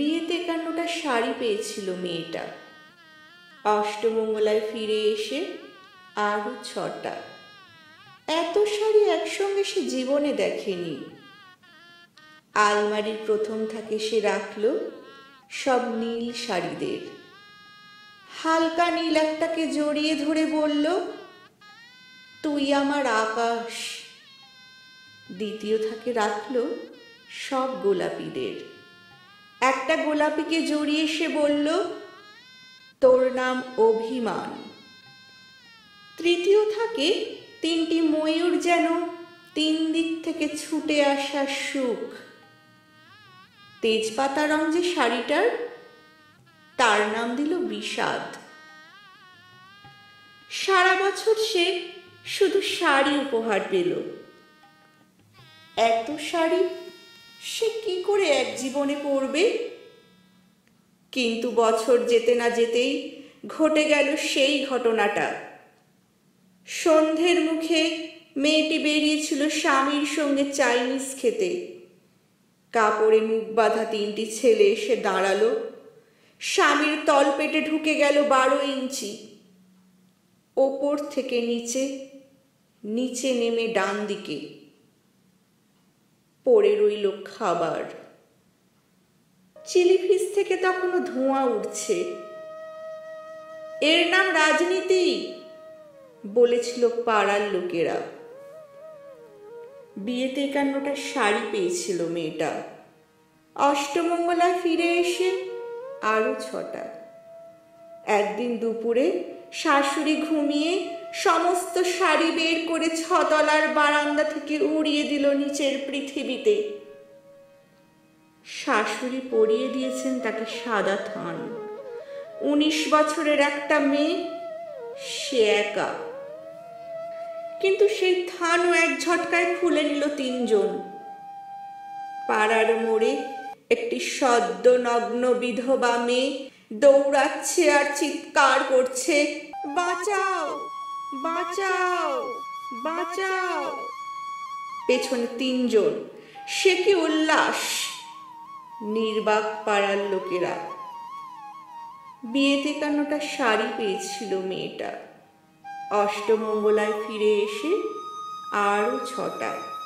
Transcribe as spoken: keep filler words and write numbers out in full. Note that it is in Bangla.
বিয়েতে একান্নটা শাড়ি পেয়েছিল মেয়েটা। অষ্টমঙ্গলায় ফিরে এসে আরও ছটা। এত শাড়ি একসঙ্গে সে জীবনে দেখেনি। আলমারির প্রথম থাকে সে রাখল সব নীল শাড়িদের। হালকা নীল একটাকে জড়িয়ে ধরে বলল, তুই আমার আকাশ। দ্বিতীয় থাকে রাখল সব গোলাপিদের। একটা গোলাপিকে জড়িয়ে সে বলল, তোর নাম অভিমান। তৃতীয় থাকে তিনটি ময়ূর যেন তিন দিক থেকে ছুটে আসা সুখ। তেজপাতা রং যে শাড়িটার, তার নাম দিল বিষাদ। সারা বছর সে শুধু শাড়ি উপহার পেল। এত শাড়ি সে কি করে এক জীবনে পরবে? কিন্তু বছর যেতে না যেতেই ঘটে গেল সেই ঘটনাটা। সন্ধ্যের মুখে মেয়েটি বেরিয়েছিল স্বামীর সঙ্গে চাইনিজ খেতে। কাপড়ে মুখ বাঁধা তিনটি ছেলে এসে দাঁড়ালো। স্বামীর তলপেটে ঢুকে গেল বারো ইঞ্চি। ওপর থেকে নিচে, নিচে নেমে ডান দিকে পড়ে রইল খাবার। চিলি ফিশ থেকে তখনও ধোঁয়া উঠছে। এর নাম রাজনীতি, বলেছিল পাড়ার লোকেরা। বিয়েতে একান্নটা শাড়ি পেয়েছিল মেয়েটা। অষ্টমঙ্গলায় ফিরে এসে আরো ছটা। একদিন দুপুরে শাশুড়ি ঘুমিয়ে সমস্ত শাড়ি বের করে ছতলার বারান্দা থেকে উড়িয়ে দিল নিচের পৃথিবীতে। শাশুড়ি পরিয়ে দিয়েছেন তাকে সাদা থান। উনিশ বছরের একটা মেয়ে, সে একা। কিন্তু সেই থানও এক ঝটকায় খুলে নিল তিনজন। পাড়ার মোড়ে একটি সদ্য নগ্ন বিধবা মেয়ে দৌড়াচ্ছে আর চিৎকার করছে, বাঁচাও বাঁচাও বাঁচাও। পেছনে তিনজন, সে কি উল্লাস! নির্বাক পাড়ার লোকেরা। বিয়েতে একান্নটা শাড়ি পেয়েছিল মেয়েটা। অষ্টমঙ্গলায় ফিরে এসে আরও ছটা।